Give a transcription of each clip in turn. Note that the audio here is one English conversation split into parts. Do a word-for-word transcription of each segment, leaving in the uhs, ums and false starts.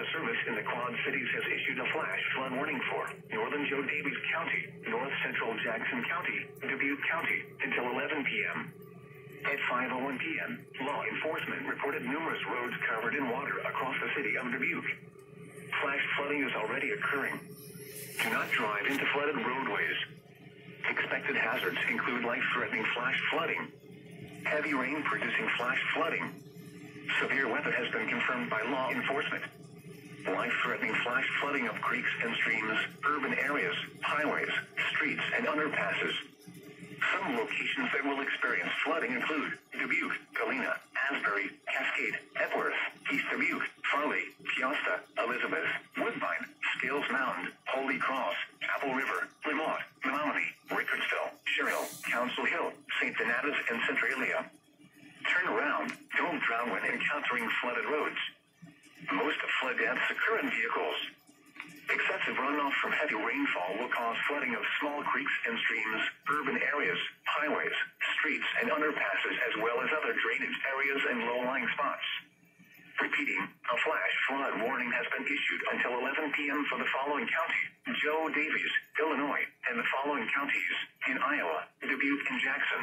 Service in the Quad Cities has issued a flash flood warning for northern Joe Davies County, north central Jackson County, Dubuque County, until eleven p m At five oh one p m, law enforcement reported numerous roads covered in water across the city of Dubuque. Flash flooding is already occurring. Do not drive into flooded roadways. Expected hazards include life-threatening flash flooding, heavy rain producing flash flooding. Severe weather has been confirmed by law enforcement. Life-threatening flash flooding of creeks and streams, urban areas, highways, streets, and underpasses. Some locations that will experience flooding include Dubuque, Galena, Asbury, Cascade, Epworth, East Dubuque, Farley, Piasta, Elizabeth, Woodbine, Scales Mound, Holy Cross, Apple River, Limot, Menominee, Rickardsville, Sherrill, Council Hill, Saint Donatus, and Centralia. Turn around. Don't drown when encountering flooded roads. Most flood deaths occur in vehicles. Excessive runoff from heavy rainfall will cause flooding of small creeks and streams, urban areas, highways, streets, and underpasses, as well as other drainage areas and low-lying spots. Repeating, a flash flood warning has been issued until eleven p m for the following county: Joe Davies, Illinois, and the following counties in Iowa, Dubuque, and Jackson.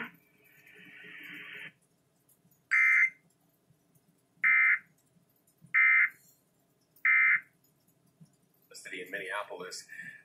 City in Minneapolis.